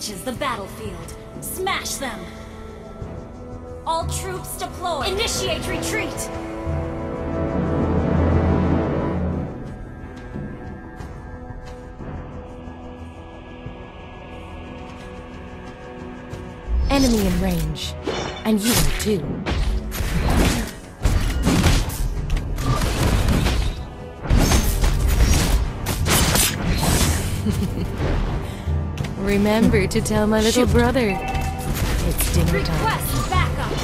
reaches the battlefield, smash them! All troops deploy! Initiate retreat! Enemy in range, and you are too. Remember to tell my little brother. It's dinner time. Request backup!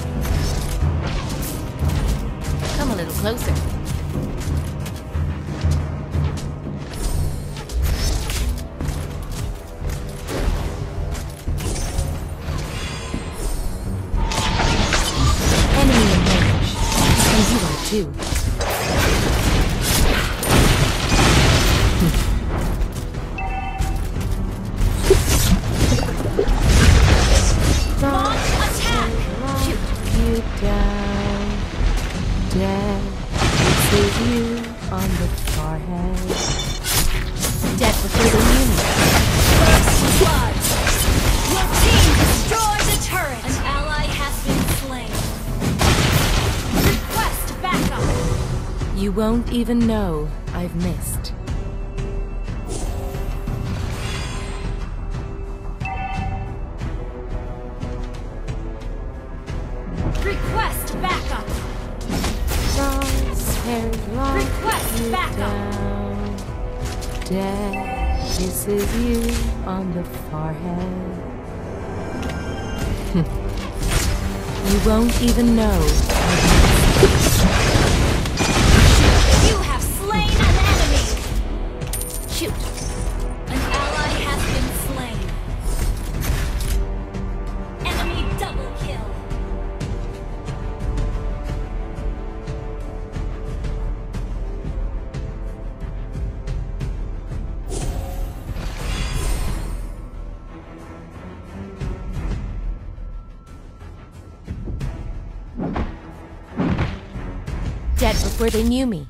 Come a little closer. Enemy in range, and you are too. On the forehead. Dead before the moon. First blood! Your team destroyed the turret! An ally has been slain. Request backup! You won't even know I've missed. Request backup! Request backup! Death kisses you on the forehead. You won't even know. You have slain an enemy! Shoot! An ally has been slain. Enemy double kill! Dead before they knew me.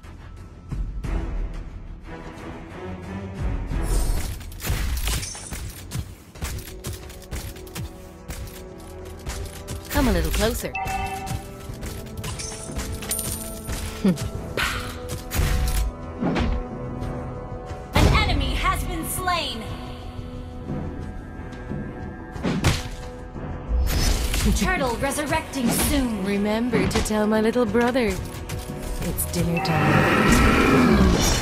Come a little closer. An enemy has been slain! Turtle resurrecting soon! Remember to tell my little brother. It's dinner time.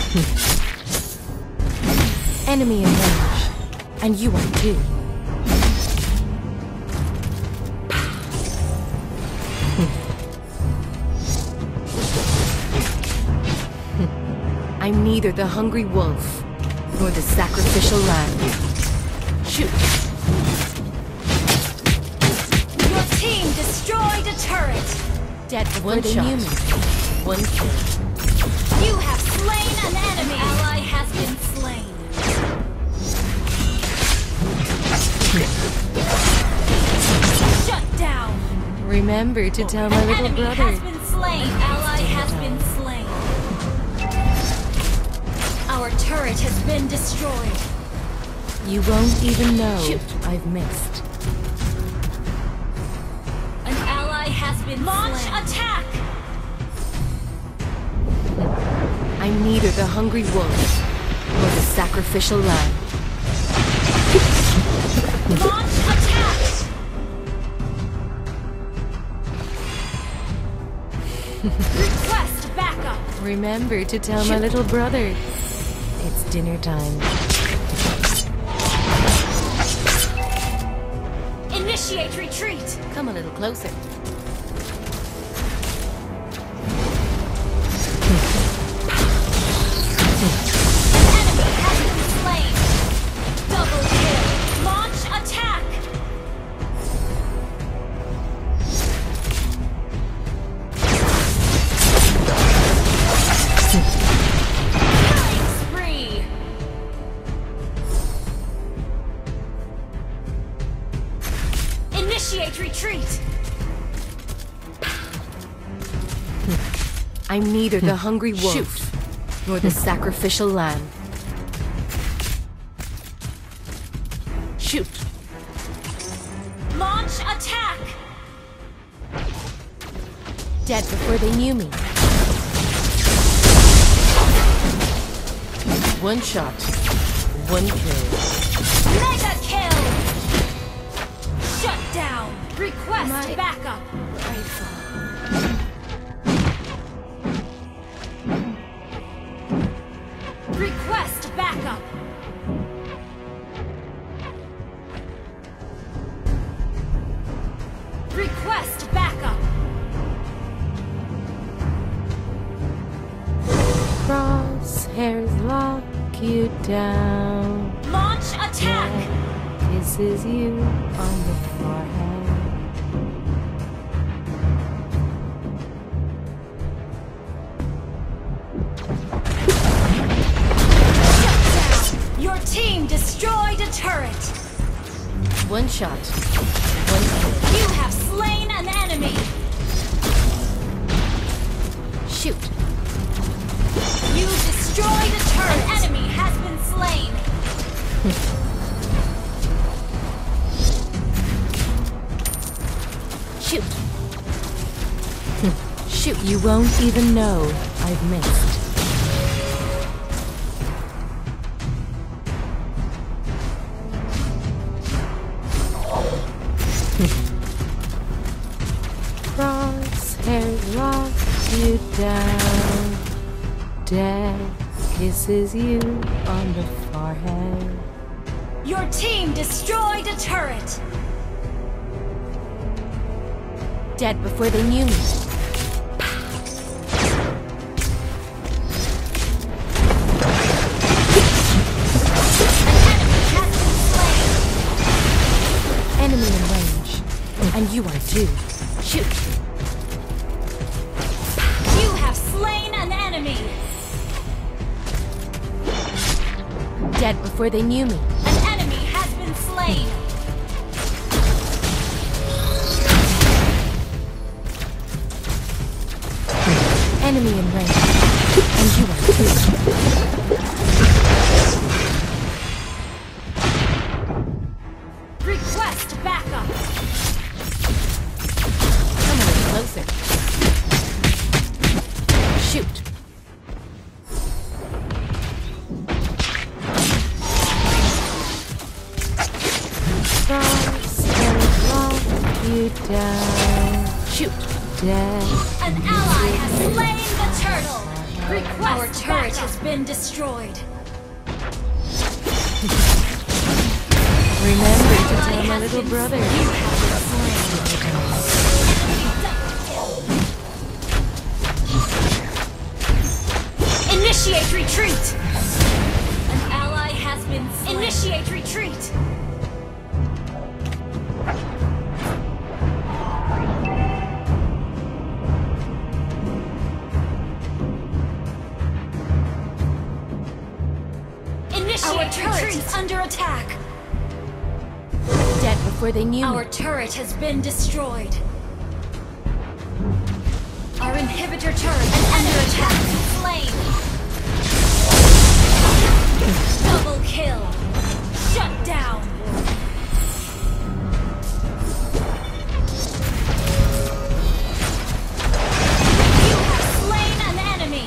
Enemy in range, and you are too. I'm neither the hungry wolf nor the sacrificial lamb. Shoot! Your team destroyed a turret! Dead before they knew me. One kill. You have slain an enemy! An ally has been slain. Shut down! Remember to tell my little enemy brother. Has been slain. Ally has been slain. Our turret has been destroyed. You won't even know I've missed. An ally has been Launch slain. Attack! I'm neither the hungry wolf nor the sacrificial lamb. Launch attack! Request backup! Remember to tell my little brother. It's dinner time. Initiate retreat! Come a little closer. Enemy has been slain! Double kill! Launch attack! Killing spree! Initiate retreat! I'm neither the hungry wolf nor the sacrificial lamb. Shoot! Launch attack! Dead before they knew me. One shot, one kill. Mega kill! Shut down! Request backup! Request backup! Request backup! Crosshairs lock you down. Launch attack! Kisses you on the forehead. Your team destroyed a turret! One shot, one kill. You have slain an enemy! Shoot. You destroyed a turret! An enemy has been slain! Shoot. Shoot, you won't even know I've missed. Crosshairs lock you down. Death kisses you on the forehead. Your team destroyed a turret! Dead before they knew me. Enemy in range. And you are too. Shoot. You have slain an enemy! Dead before they knew me. An enemy has been slain! Enemy in range. And you are too. Request backup! Come a little closer. Shoot. Crosshairs lock you down. Shoot. Dead. An ally has slain the turtle! Request Our turret has been destroyed! Remember to Ally tell my has little been brother. slain. You have been slain. Initiate retreat! An ally has been slain. Initiate retreat! Our turret is under attack! Dead before they knew Our me. turret has been destroyed. Our inhibitor turret is under attack. Slain. Double kill. Shut down. You have slain an enemy.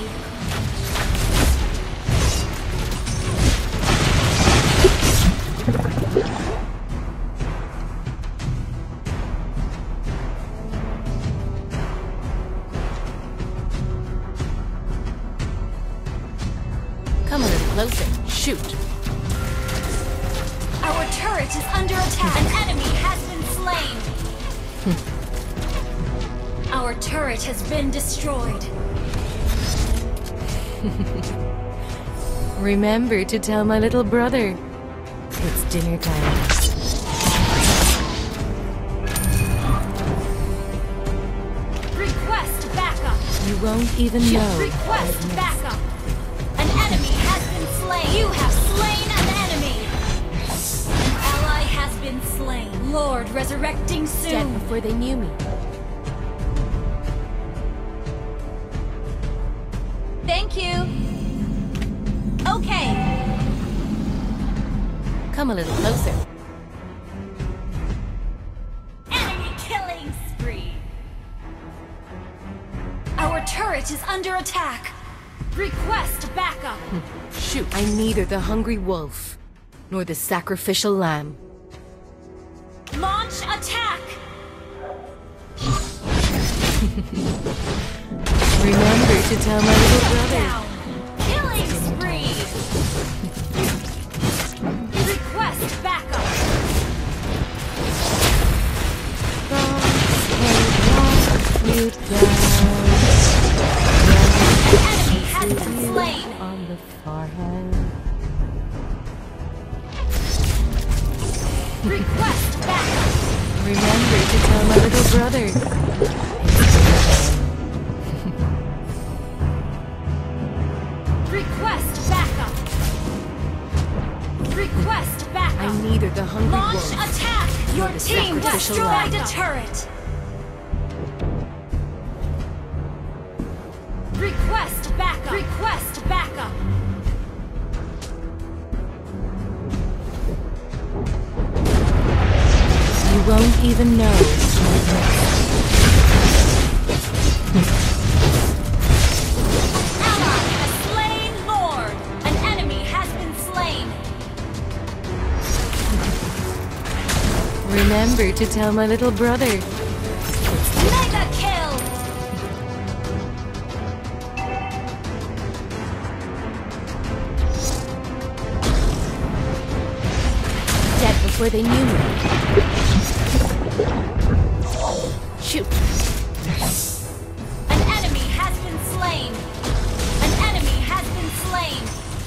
Come a little closer. Shoot. Our turret is under attack. An enemy has been slain. Our turret has been destroyed. Remember to tell my little brother. It's dinner time. Request backup. You won't even know. Request I've missed. backup. An enemy has been slain. You have slain an enemy. An ally has been slain. Lord resurrecting soon. Dead before they knew me. Thank you. Okay. Come a little closer. turret is under attack. Request backup. Shoot. I'm neither the hungry wolf nor the sacrificial lamb. Launch attack. Remember to tell my little brother. Down. Killing spree. Request backup. You down. An enemy has been slain. On the forehead. Request backup. Remember to tell my little brother. Request backup. Request backup. I'm neither the hungry Launch wolf attack. Your the team sacrificial destroyed lamb. a turret. Request backup. Request backup. You won't even know. Ally has slain Lord. An enemy has been slain. Remember to tell my little brother. Mega kill. Dead before they knew me. Shoot. An enemy has been slain. An enemy has been slain.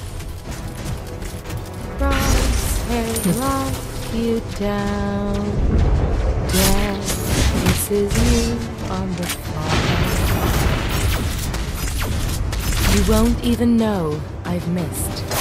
Crosshair lock you down. Death kisses you on the forehead. You won't even know I've missed.